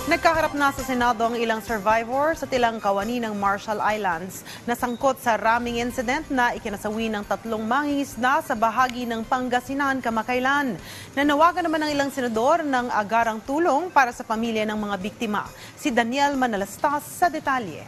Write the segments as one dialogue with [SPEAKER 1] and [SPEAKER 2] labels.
[SPEAKER 1] Nagkaharap na sa Senado ang ilang survivor sa tilang kawani ng Marshall Islands na sangkot sa raming incident na ikinasawi ng 3 mangingisda sa bahagi ng Pangasinan kamakailan. Nanawagan naman ng ilang senador ng agarang tulong para sa pamilya ng mga biktima. Si Daniel Manalastas sa detalye.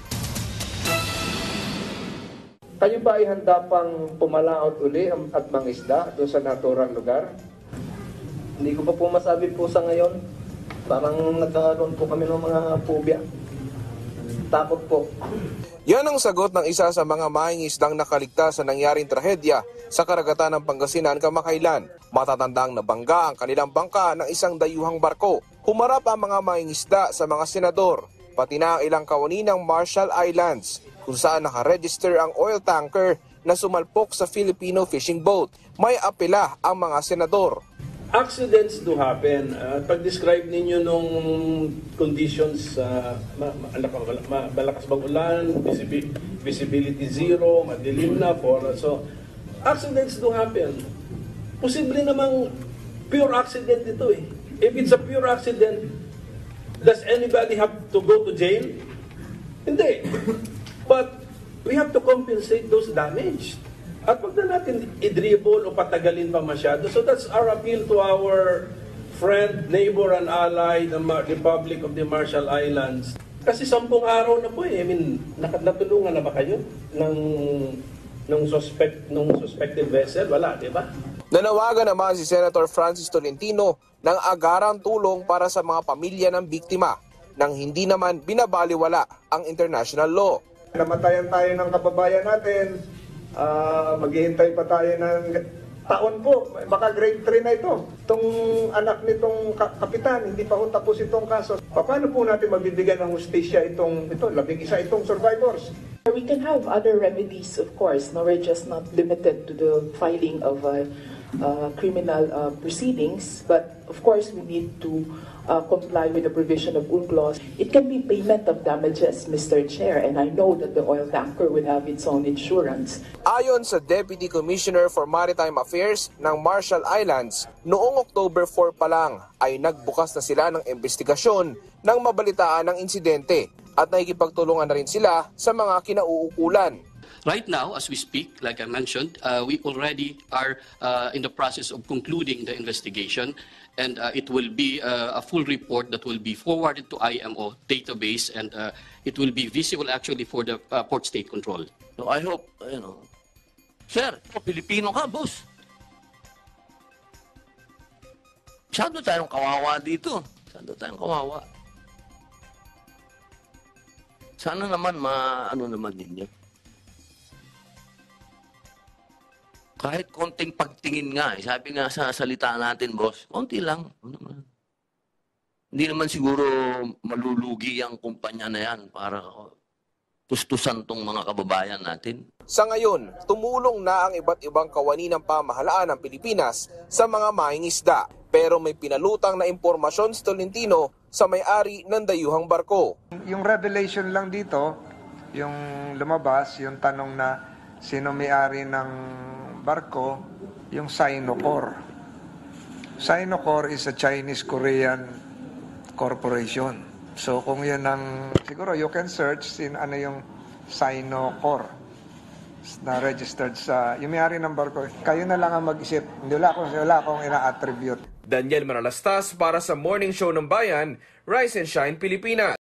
[SPEAKER 2] Kayo ba ay handa pang pumalaot uli at mangisda doon sa naturang lugar?
[SPEAKER 3] Hindi ko pa po masabi po sa ngayon. Parang nagkakaroon po kami ng mga phobia. Takot po.
[SPEAKER 4] Yan ang sagot ng isa sa mga mangingisdang nakaligtas sa nangyaring trahedya sa karagatan ng Pangasinan kamakailan. Matatandang nabangga ang kanilang bangka ng isang dayuhang barko. Humarap ang mga mangingisda sa mga senador, pati na ang ilang kawani ng Marshall Islands, kung saan nakaregister ang oil tanker na sumalpok sa Filipino fishing boat. May apela ang mga senador.
[SPEAKER 5] Accidents do happen. Pag-describe ninyo nung conditions, malakas bang ulan, visibility zero, madilim na, so accidents do happen. Posible namang pure accident ito eh. If it's a pure accident, does anybody have to go to jail? Hindi. But we have to compensate those damage. At wag na natin i-dribble o patagalin pa masyado. So that's our appeal to our friend, neighbor, and ally, the Republic of the Marshall Islands. Kasi 10 araw na po eh. I mean, natulungan na ba kayo ng suspected vessel? Wala, di ba?
[SPEAKER 4] Nanawagan naman si Senator Francis Tolentino ng agarang tulong para sa mga pamilya ng biktima nang hindi naman binabaliwala ang international law.
[SPEAKER 2] Namatayan tayo ng kababayan natin. Maghihintay pa tayo ng taon po, baka grade 3 na ito. Itong anak nitong kapitan, hindi pa ho tapos itong kaso. Paano po natin mabibigyan ng hustisya itong 11 itong survivors?
[SPEAKER 6] We can have other remedies, of course. No, we're just not limited to the filing of criminal proceedings. But of course, we need to comply with the provision of UNCLOS. It can be payment of damages, Mr. Chair, and I know that the oil tanker will have its own insurance.
[SPEAKER 4] Ayon sa Deputy Commissioner for Maritime Affairs ng Marshall Islands, noong October 4 pa lang ay nagbukas na sila ng investigasyon nang mabalitaan ng insidente at nakikipagtulungan na rin sila sa mga kinauukulan.
[SPEAKER 7] Right now, as we speak, like I mentioned, we already are in the process of concluding the investigation, and it will be a full report that will be forwarded to IMO database, and it will be visible actually for the port state control.
[SPEAKER 8] So I hope, sir, Pilipino ka, boss. Masyado tayong kawawa dito. Masyado tayong kawawa. Sana naman ano naman ninyo. Kahit konting pagtingin nga, sabi nga sa salita natin, boss, konti lang. Hindi naman siguro malulugi ang kumpanya na yan para tustusan tong mga kababayan natin.
[SPEAKER 4] Sa ngayon, tumulong na ang iba't ibang kawani ng pamahalaan ng Pilipinas sa mga mangingisda. Pero may pinalutang na impormasyon si Tolentino sa may-ari ng dayuhang barko.
[SPEAKER 2] Yung revelation lang dito, yung lumabas, yung tanong na sino may-ari ng barko, yung Sinocor. Sinocor is a Chinese-Korean corporation. So kung yun ang, siguro you can search ano yung Sinocor na registered sa, yung may-ari ng barko. Kayo na lang ang mag-isip. Wala akong ina-attribute.
[SPEAKER 4] Daniel Manalastas para sa Morning Show ng Bayan, Rise and Shine Pilipinas.